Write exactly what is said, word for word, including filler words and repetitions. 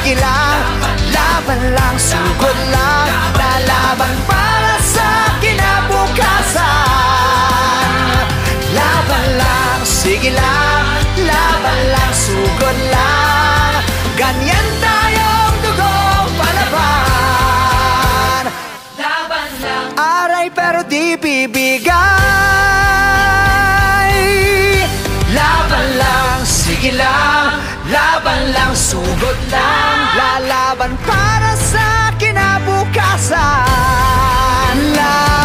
sige lang, laban lang, sugod lang, lalaban para sa kinabukasan. Laban lang, sige lang, laban lang, sugod lang, ganyan tayong dugong palaban. Laban lang, aray pero di bibigay. Laban lang, sige lang, laban lang, sugod lang, lalaban para sa kinabukasan. Laban